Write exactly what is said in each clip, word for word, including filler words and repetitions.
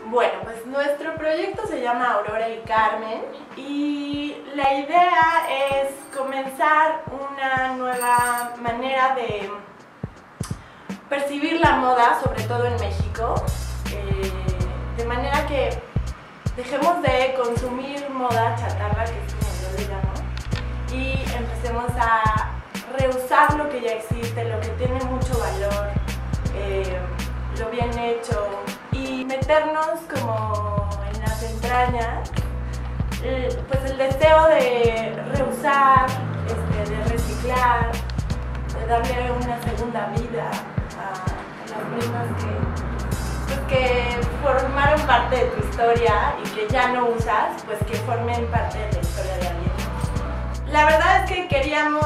Bueno, pues nuestro proyecto se llama Aurora y Carmen y la idea es comenzar una nueva manera de percibir la moda, sobre todo en México, eh, de manera que dejemos de consumir moda chatarra, que es como yo le llamo, y empecemos a reusar lo que ya existe, lo que tiene mucho valor, eh, lo bien hecho, y meternos como en las entrañas, eh, pues el deseo de reusar, este, de reciclar, de darle una segunda vida a, a las prendas que, pues, que formaron parte de tu historia y que ya no usas, pues que formen parte de la historia de alguien. La verdad es que queríamos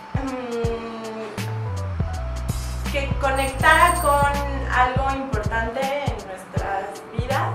mmm, que conectara con algo importante en nuestras vidas,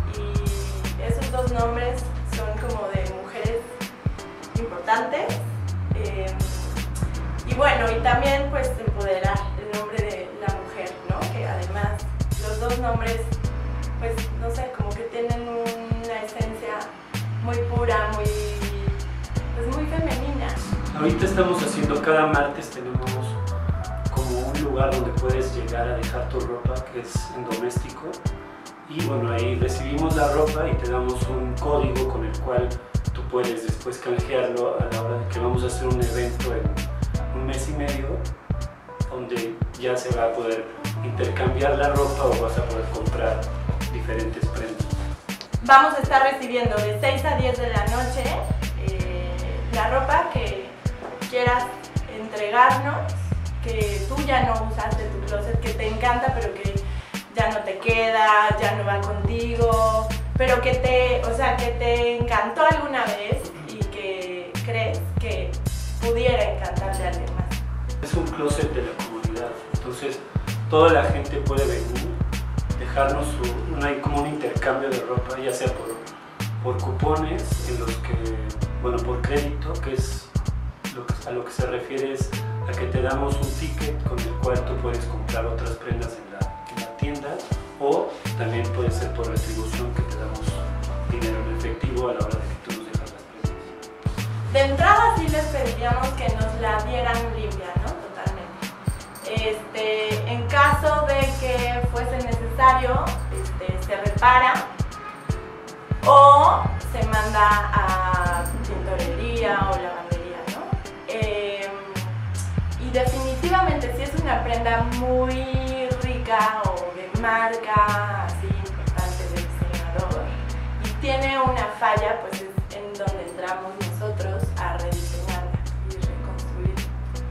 y esos dos nombres son como de mujeres importantes, eh, y bueno, y también pues empoderar el nombre de la mujer, ¿no? Que además los dos nombres, pues no sé, como que tienen una esencia muy pura, muy, pues muy femenina. Ahorita estamos haciendo, cada martes tenemos como un lugar donde puedes llegar a dejar tu ropa, que es en Doméstico, y bueno, ahí recibimos la ropa y te damos un código con el cual tú puedes después canjearlo a la hora de que vamos a hacer un evento en un mes y medio, donde ya se va a poder intercambiar la ropa o vas a poder comprar diferentes prendas. Vamos a estar recibiendo de seis a diez de la noche eh, la ropa que quieras entregarnos, que tú ya no usas de tu closet, que te encanta pero que ya no te queda, ya no va contigo, pero que te, o sea, que te encantó alguna vez y que crees que pudiera encantarle a alguien más. Es un closet de la comunidad, entonces toda la gente puede venir, dejarnos su, una, como un intercambio de ropa, ya sea por, por cupones, en los que, bueno, por crédito, que es lo que, a lo que se refiere es a que te damos un ticket con el cual tú puedes comprar otras prendas en la, en la tienda, o también puede ser por retribución, que te damos dinero en efectivo a la hora de que tú nos dejas las prendas. De entrada sí les pediríamos que nos la dieran limpia, ¿no? Totalmente. Este, en caso de que fuese necesario, este, se repara o se manda a tintorería o lavandería, ¿no? Eh, y definitivamente si es una prenda muy rica o de marca, así importante, de diseñador, y tiene una falla, pues es en donde entramos nosotros a rediseñarla y reconstruirla.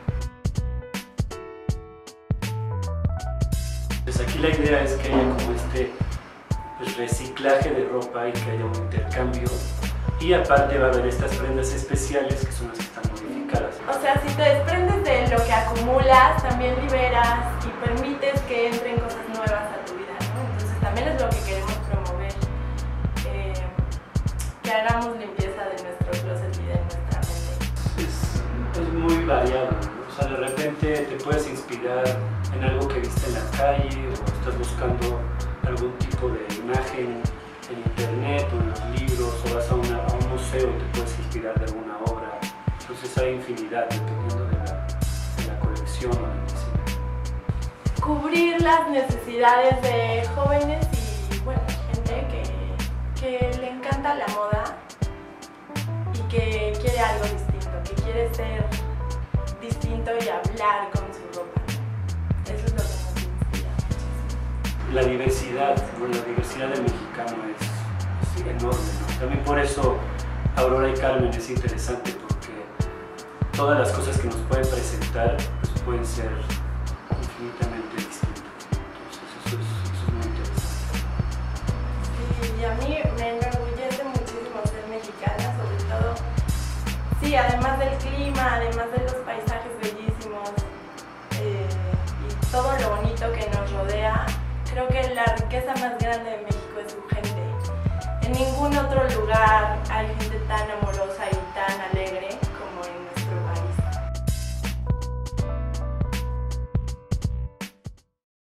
Pues aquí la idea es que haya como este pues, reciclaje de ropa y que haya un intercambio, y aparte va a haber estas prendas especiales que son las que están modificadas. O sea, si te desprendes de lo que acumulas, también liberas y permites que entren cosas nuevas a tu vida, ¿no? Entonces también es lo que queremos promover, eh, que hagamos limpieza de nuestro closet y de nuestra mente. Es, es muy variado, ¿no? O sea, de repente te puedes inspirar en algo que viste en la calle, o estás buscando algún tipo de imagen en internet o en los libros, o vas a, una, a un museo y te puedes inspirar de alguna obra. Entonces hay infinidad dependiendo de la, de la colección o del diseño. Cubrir las necesidades de jóvenes y, bueno, gente que, que le encanta la moda y que quiere algo distinto, que quiere ser distinto y hablar con su ropa. Eso es lo que nos inspira muchísimo. La diversidad, bueno, la diversidad del mexicano es, es enorme, ¿no? También por eso Aurora y Carmen es interesante, porque todas las cosas que nos pueden presentar pues, pueden ser infinitamente distintas. Entonces eso es, eso es muy interesante. Sí, y a mí me enorgullece muchísimo ser mexicana, sobre todo, sí, además del clima, además de los paisajes bellísimos eh, y todo lo bonito que nos rodea. Creo que la riqueza más grande de México es su gente. En ningún otro lugar hay gente tan amorosa y tan alegre